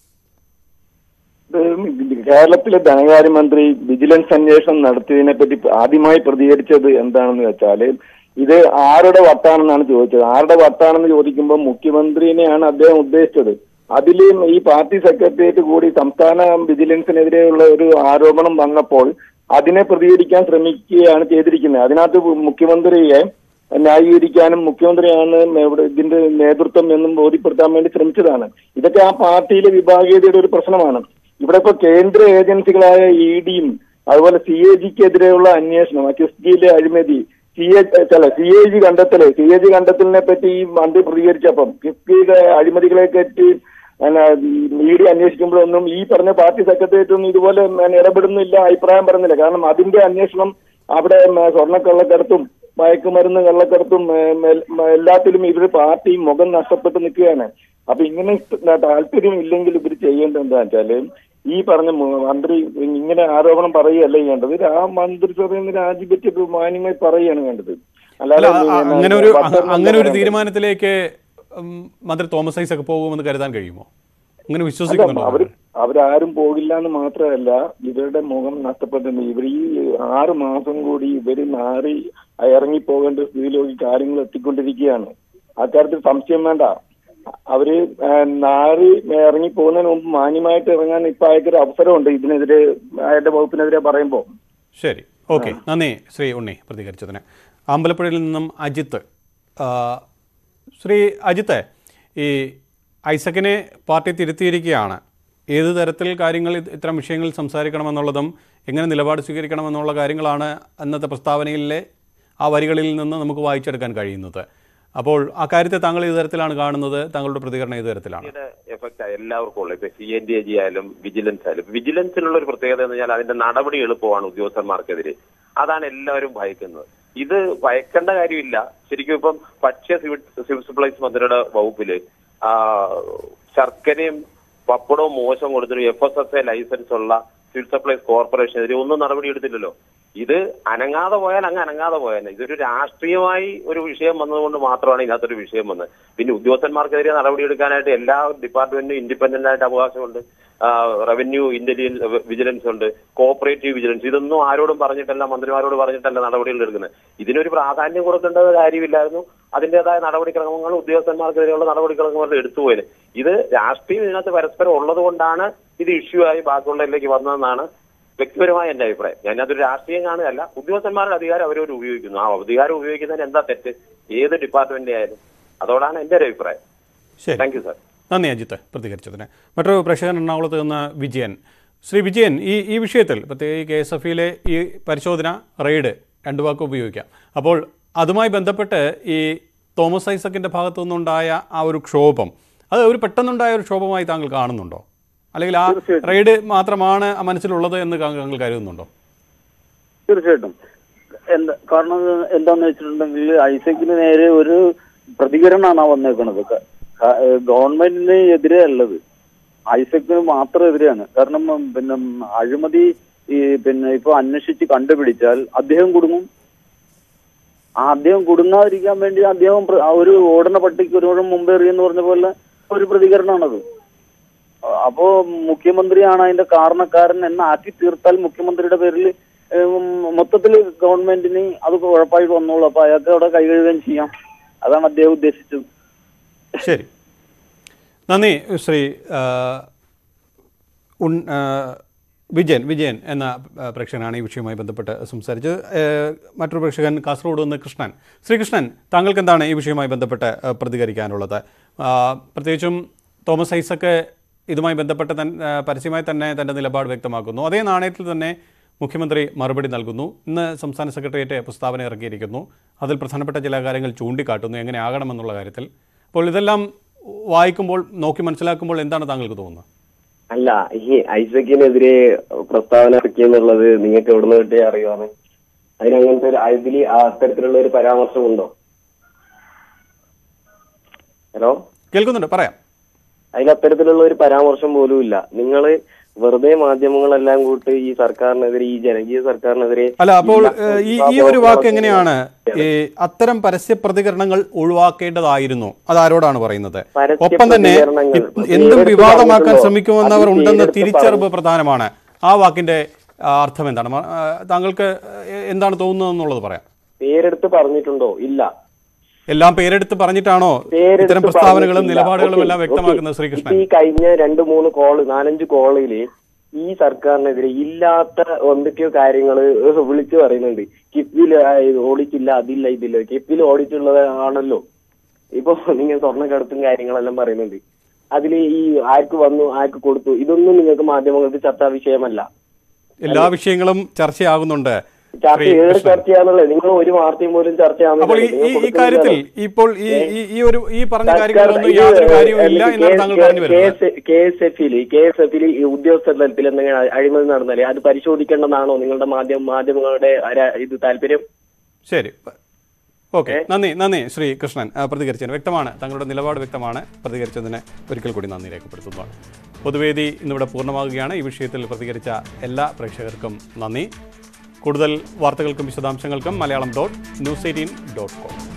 കേരളത്തിലെ ധനകാര്യമന്ത്രി വിജിലൻസ് അന്വേഷണം നടത്തിയതിനെ പറ്റി ആദ്യമായി പ്രതികരിച്ചത് എന്താണെന്ന് വെച്ചാൽ, ഇത് ആരുടെ വട്ടാണെന്നാണ് ചോദിച്ചത്. ആരുടെ വട്ടാണെന്ന് ചോദിക്കുമ്പോൾ മുഖ്യമന്ത്രിനെയാണ് അദ്ദേഹം ഉദ്ദേശിച്ചത്. അതിലും ഈ പാർട്ടി സെക്രട്ടേറിയറ്റ് കൂടി സംസ്ഥാന വിജിലൻസിനെതിരെയുള്ള ഒരു ആരോപണം വന്നപ്പോൾ അതിനെ പ്രതികരിക്കാൻ ശ്രമിക്കുകയാണ് ചെയ്തിരിക്കുന്നത്. അതിനകത്ത് മുഖ്യമന്ത്രിയെ ന്യായീകരിക്കാനും മുഖ്യമന്ത്രിയാണ് ഇവിടെ ഇതിന്റെ നേതൃത്വം എന്നും ബോധ്യപ്പെടുത്താൻ വേണ്ടി ശ്രമിച്ചതാണ്. ഇതൊക്കെ ആ പാർട്ടിയിലെ വിഭാഗീയതയുടെ ഒരു പ്രശ്നമാണ്. ഇവിടെ ഇപ്പൊ കേന്ദ്ര ഏജൻസികളായ ഇ ഡിയും അതുപോലെ സി എ ജിക്കെതിരെയുള്ള അന്വേഷണം, കിഫ്ബിയിലെ അഴിമതി, സി എ അല്ല സി എ ജി കണ്ടെത്തല് സി എ ജി കണ്ടെത്തലിനെ പറ്റി ഈ മന്ത്രി പ്രതികരിച്ചപ്പം കിഫ്ബിയിലെ അഴിമതികളെ പറ്റി ഇ ഡി അന്വേഷിക്കുമ്പോഴൊന്നും ഈ പറഞ്ഞ പാർട്ടി സെക്രട്ടേറിയറ്റ് ഒന്നും ഇതുപോലെ ഇടപെടുന്നില്ല, അഭിപ്രായം പറയുന്നില്ല. കാരണം അതിന്റെ അന്വേഷണം അവിടെ സ്വർണ്ണക്കള്ളക്കടത്തും മയക്കുമരുന്ന് കള്ളക്കടത്തും എല്ലാത്തിലും ഇവര് പാർട്ടി മുഖം നഷ്ടപ്പെട്ട് നിൽക്കുകയാണ്. അപ്പൊ ഇങ്ങനെ താല്പര്യം ഇല്ലെങ്കിൽ ഇവർ ചെയ്യേണ്ടത് എന്താ വെച്ചാല് ഈ പറഞ്ഞ മന്ത്രി ഇങ്ങനെ ആരോപണം പറയുകയല്ല ചെയ്യേണ്ടത്. ആ മന്ത്രിസഭയിൽ നിന്ന് രാജിപ്പറ്റി മാന്യമായി പറയുകയാണ് വേണ്ടത്. അല്ലാതെ
അങ്ങനെ ഒരു അങ്ങനെ ഒരു തീരുമാനത്തിലേക്ക് മന്ത്രി തോമസ് ഐസക് പോകുമെന്ന് കരുതാൻ കഴിയുമോ? അങ്ങനെ വിശ്വസിക്കുന്നുണ്ടോ?
അവർ അവരാരും പോകില്ല എന്ന് മാത്രമല്ല, ഇവരുടെ മുഖം നഷ്ടപ്പെട്ടിട്ടുണ്ട്. ഇവർ ഈ ആറ് മാസം കൂടി ഇവര് മാറി ഇറങ്ങിപ്പോകേണ്ട സ്ഥിതിയിലേക്ക് കാര്യങ്ങൾ എത്തിക്കൊണ്ടിരിക്കുകയാണ്. അക്കാര്യത്തിൽ സംശയം വേണ്ട. അവര് നാറി ഇറങ്ങി പോകുന്നതിന് മുമ്പ് മാന്യമായിട്ട് ഇറങ്ങാൻ ഇപ്പൊ അയക്കൊരു അവസരമുണ്ട് ഇതിനെതിരെ, അയാളുടെ വകുപ്പിനെതിരെ പറയുമ്പോൾ.
ശരി, ഓക്കെ, നന്ദി ശ്രീ ഉണ്ണി പ്രതികരിച്ചതിന്. അമ്പലപ്പുഴയിൽ നിന്നും അജിത്ത്. ശ്രീ അജിത്ത്, ഈ ഐസക്കിനെ പാർട്ടി തിരുത്തിയിരിക്കുകയാണ്. ഏത് തരത്തിൽ കാര്യങ്ങൾ ഇത്തരം വിഷയങ്ങളിൽ സംസാരിക്കണമെന്നുള്ളതും എങ്ങനെ നിലപാട് സ്വീകരിക്കണമെന്നുള്ള കാര്യങ്ങളാണ് അന്നത്തെ പ്രസ്താവനയിലെ ആ വരികളിൽ നിന്ന് നമുക്ക് വായിച്ചെടുക്കാൻ കഴിയുന്നത്. അപ്പോൾ ആ കാര്യത്തെ താങ്കൾ ഏത് തരത്തിലാണ് കാണുന്നത്? താങ്കളുടെ പ്രതികരണം ഏത് തരത്തിലാണ്?
എഫക്റ്റ് എല്ലാവർക്കും ഉള്ളത്. ഇപ്പൊ C N D A G ആയാലും വിജിലൻസ് ആയാലും, വിജിലൻസിനുള്ള ഒരു പ്രത്യേകത എന്ന് പറഞ്ഞാൽ അതിന്റെ നടപടി എളുപ്പമാണ് ഉദ്യോഗസ്ഥന്മാർക്കെതിരെ. അതാണ് എല്ലാവരും ഭയക്കുന്നത്. ഇത് ഭയക്കേണ്ട കാര്യമില്ല. ശരിക്കും ഇപ്പം ഭക്ഷ്യ സിവിൽ സിവിൽ സപ്ലൈസ് മന്ത്രിയുടെ വകുപ്പില് ശർക്കരയും പപ്പടവും മോശം കൊടുത്തൊരു F S S A license ഉള്ള സിവിൽ സപ്ലൈസ് കോർപ്പറേഷനെതിരെ ഒന്നും നടപടി എടുത്തില്ലല്ലോ. ഇത് അനങ്ങാതെ പോയാൽ അങ്ങ് അനങ്ങാതെ പോയാൽ ഇതൊരു രാഷ്ട്രീയമായി ഒരു വിഷയം വന്നതുകൊണ്ട് മാത്രമാണ് ഇതിനകത്തൊരു വിഷയം വന്നത്. പിന്നെ ഉദ്യോഗസ്ഥന്മാർക്കെതിരെ നടപടിയെടുക്കാനായിട്ട് എല്ലാ ഡിപ്പാർട്ട്മെന്റിനും ഇൻഡിപെൻഡന്റ് ആയിട്ട് അവകാശമുണ്ട്. റവന്യൂ ഇന്റലിജൻസ് വിജിലൻസ് ഉണ്ട്, കോഓപ്പറേറ്റീവ് വിജിലൻസ്. ഇതൊന്നും ആരോടും പറഞ്ഞിട്ടല്ല, മന്ത്രിമാരോട് പറഞ്ഞിട്ടല്ല നടപടികൾ എടുക്കുന്നത്. ഇതിനൊരു പ്രാധാന്യം കൊടുക്കേണ്ട കാര്യമില്ലായിരുന്നു. അതിന്റേതായ നടപടിക്രമങ്ങൾ ഉദ്യോഗസ്ഥന്മാർക്കെതിരെയുള്ള നടപടിക്രമങ്ങൾ എടുത്തുപോയത്. ഇത് രാഷ്ട്രീയം ഇതിനകത്ത് പരസ്പരം ഉള്ളത് കൊണ്ടാണ് ഇത് ഇഷ്യൂ ആയി ബാക്കിയുള്ളതിലേക്ക് വന്നതെന്നാണ് വ്യക്തിപരമായ എന്റെ അഭിപ്രായം. ഞാനതൊരു രാഷ്ട്രീയം കാണുകയല്ല. ഉദ്യോഗസ്ഥന്മാരുടെ അധികാരം അവരവർ ഉപയോഗിക്കുന്നു. ആ അധികാരം ഉപയോഗിക്കുന്നതിന് എന്താ തെറ്റ്? ഏത് ഡിപ്പാർട്ട്മെന്റ് ആയാലും. അതോടാണ് എന്റെ ഒരു അഭിപ്രായം. Thank you sir.
നന്ദി അജിത്ത് പ്രതികരിച്ചതിന്. മറ്റൊരു പ്രേക്ഷകൻ എറണാകുളത്ത് നിന്ന് വിജയൻ. ശ്രീ വിജയൻ, ഈ ഈ വിഷയത്തിൽ പ്രത്യേകിച്ച് കെ എസ് എഫ് ഇയിലെ ഈ പരിശോധന, റെയ്ഡ് രണ്ടു വാക്ക് ഉപയോഗിക്കാം. അപ്പോൾ അതുമായി ബന്ധപ്പെട്ട് ഈ തോമസ് ഐസക്കിൻ്റെ ഭാഗത്തു നിന്നുണ്ടായ ആ ഒരു ക്ഷോഭം, അത് ഒരു പെട്ടെന്നുണ്ടായ ഒരു ക്ഷോഭമായി താങ്കൾ കാണുന്നുണ്ടോ? അല്ലെങ്കിൽ ആ റെയ്ഡ് മാത്രമാണ് മനസ്സിലുള്ളത് എന്ന് താങ്കൾ കരുതുന്നുണ്ടോ?
തീർച്ചയായിട്ടും. എന്താ കാരണം എന്താന്ന് വെച്ചിട്ടുണ്ടെങ്കിൽ ഐസക്കിന് നേരെ ഒരു പ്രതികരണമാണ് വന്നേക്കുന്നത്. ഗവൺമെന്റിന് എതിരെ അല്ലത്, ഐസക്കിന് മാത്രം എതിരെയാണ്. കാരണം പിന്നെ അഴിമതി ഈ പിന്നെ ഇപ്പൊ അന്വേഷിച്ച് കണ്ടുപിടിച്ചാൽ അദ്ദേഹം കുടുങ്ങും. ആ അദ്ദേഹം കുടുങ്ങാതിരിക്കാൻ വേണ്ടി അദ്ദേഹം ഒരു ഓടണ പട്ടിക്ക് ഒരു മുമ്പ് എറിയെന്ന് പറഞ്ഞ പോലെ ഒരു പ്രതികരണമാണത്. അപ്പോ മുഖ്യമന്ത്രിയാണ് അതിന്റെ കാരണക്കാരൻ എന്ന് ആക്കി തീർത്താൽ മുഖ്യമന്ത്രിയുടെ പേരിൽ മൊത്തത്തിൽ ഗവൺമെന്റിന് അത് ഉറപ്പായിട്ട് വന്നോളൂ. അപ്പൊ അയാൾക്ക് അവിടെ കൈകഴുകുകയും ചെയ്യാം. അതാണ് അദ്ദേഹം ഉദ്ദേശിച്ചത്.
ശരി, നന്ദി ശ്രീ വിജയൻ. വിജയൻ എന്ന പ്രേക്ഷകനാണ് ഈ വിഷയവുമായി ബന്ധപ്പെട്ട് സംസാരിച്ചത്. മറ്റൊരു പ്രേക്ഷകൻ കാസർഗോഡ് നിന്ന് കൃഷ്ണൻ. ശ്രീകൃഷ്ണൻ, താങ്കൾക്ക് എന്താണ് ഈ വിഷയവുമായി ബന്ധപ്പെട്ട് പ്രതികരിക്കാനുള്ളത്? പ്രത്യേകിച്ചും തോമസ് ഐസക്ക് ഇതുമായി ബന്ധപ്പെട്ട് തന്നെ പരസ്യമായി തന്നെ തൻ്റെ നിലപാട് വ്യക്തമാക്കുന്നു. അതേ നാണയത്തിൽ തന്നെ മുഖ്യമന്ത്രി മറുപടി നൽകുന്നു. ഇന്ന് സംസ്ഥാന സെക്രട്ടേറിയറ്റ് പ്രസ്താവന ഇറക്കിയിരിക്കുന്നു. അതിൽ പ്രധാനപ്പെട്ട ചില കാര്യങ്ങൾ ചൂണ്ടിക്കാട്ടുന്നു എങ്ങനെ ആകണമെന്നുള്ള കാര്യത്തിൽ. അപ്പോൾ ഇതെല്ലാം വായിക്കുമ്പോൾ നോക്കി മനസ്സിലാക്കുമ്പോൾ എന്താണ് താങ്കൾക്ക് തോന്നുന്നത്?
അല്ല, ഈ ഐസക്കിനെതിരെ പ്രസ്താവന ഇറക്കിയെന്നുള്ളത് നിങ്ങൾക്ക് എവിടെ നിന്ന് കിട്ടിയ അറിയാമെന്ന്? അതിനങ്ങനത്തെ ഒരു അതിൽ അത്തരത്തിലുള്ള ഒരു പരാമർശം ഉണ്ടോ? ഹലോ,
കേൾക്കുന്നുണ്ട്, പറയാം.
അതിൽ അത്തരത്തിലുള്ള ഒരു പരാമർശം പോലും ഇല്ല. നിങ്ങള് വെറുതെ മാധ്യമങ്ങളെല്ലാം കൂട്ട് ഈ സർക്കാരിനെതിരെ, ഈ ജനകീയ സർക്കാരിനെതിരെ
അല്ല. അപ്പോൾ ഈ ഈ ഒരു വാക്ക് എങ്ങനെയാണ് അത്തരം പരസ്യ പ്രതികരണങ്ങൾ ഒഴിവാക്കേണ്ടതായിരുന്നു? അതാരോടാണ് പറയുന്നത്? ഒപ്പം തന്നെ എന്തും വിവാദമാക്കാൻ ശ്രമിക്കുമെന്നവർ ഉണ്ടെന്ന് തിരിച്ചറിവ് പ്രധാനമാണ്. ആ വാക്കിന്റെ അർത്ഥം എന്താണ്? താങ്കൾക്ക് എന്താണ് തോന്നുന്നത് എന്നുള്ളത് പറയാം.
പേരെടുത്ത് പറഞ്ഞിട്ടുണ്ടോ? ഇല്ല.
എല്ലാം പേരെടുത്ത് പറഞ്ഞിട്ടാണോ ഇത്തരം പ്രസ്താവനകളും നിലപാടുകളും എല്ലാം വ്യക്തമാക്കുന്നത്? ശ്രീകൃഷ്ണൻ,
ഈ കഴിഞ്ഞ രണ്ട് മൂന്ന് കോള് നാലഞ്ച് കോളില് ഈ സർക്കാരിനെതിരെ ഇല്ലാത്ത എന്തൊക്കെയോ കാര്യങ്ങള് വിളിച്ചു പറയുന്നുണ്ട്. കിഫ്ബിൽ ഓടിച്ചില്ല, അതില്ല, ഇതില്ല. കിഫ്ബിൽ ഓടിച്ചുള്ളത് ആണല്ലോ. ഇപ്പൊ നിങ്ങൾ സ്വർണ്ണക്കടത്തും കാര്യങ്ങളെല്ലാം പറയുന്നുണ്ട്. അതിൽ ഈ ആർക്ക് വന്നു, ആർക്ക് കൊടുത്തു, ഇതൊന്നും നിങ്ങൾക്ക് മാധ്യമങ്ങൾക്ക് ചർച്ചാ വിഷയമല്ല.
എല്ലാ വിഷയങ്ങളും ചർച്ചയാകുന്നുണ്ട്.
നിങ്ങൾ ഒരു വാർത്തയും പോലും
അപ്പോൾ ഈ കാര്യത്തിൽ ഇപ്പോൾ ഈ ഒരു ഈ പറഞ്ഞ കാര്യങ്ങളൊന്നും യാതൊരു കാര്യവും ഇല്ല എന്നാണ് താങ്കൾ പറഞ്ഞു വരുന്നത്.
K S F E K S F E ഉദ്യോഗസ്ഥ തലത്തിൽ എന്തെങ്കിലും അഴിമതി നടന്നാലേ അത് പരിശോധിക്കേണ്ടതാണോ നിങ്ങളുടെ മാധ്യമ മാധ്യമങ്ങളുടെ ഇത് താല്പര്യം?
ശരി, ഓക്കെ, നന്ദി നന്ദി ശ്രീ കൃഷ്ണൻ പ്രതികരിച്ചതിന്. വ്യക്തമാണ്, താങ്കളുടെ നിലപാട് വ്യക്തമാണ്. പ്രതികരിച്ചതിന് ഒരിക്കൽ കൂടി നന്ദി രേഖപ്പെടുത്തുന്നതാണ്. പൊതുവേദി ഇന്നിവിടെ പൂർണ്ണമാകുകയാണ്. ഈ വിഷയത്തിൽ പ്രതികരിച്ച എല്ലാ പ്രേക്ഷകർക്കും നന്ദി. കൂടുതൽ വാർത്തകൾക്കും വിശദാംശങ്ങൾക്കും Malayalam dot news eighteen dot com